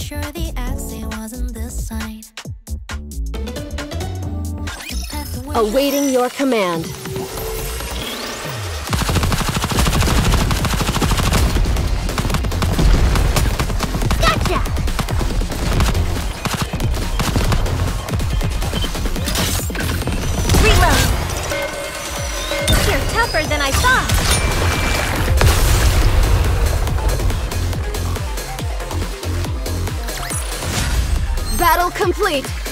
sure the exit wasn't this side. Awaiting your command. Gotcha! Reload! You're tougher than I thought! Battle complete!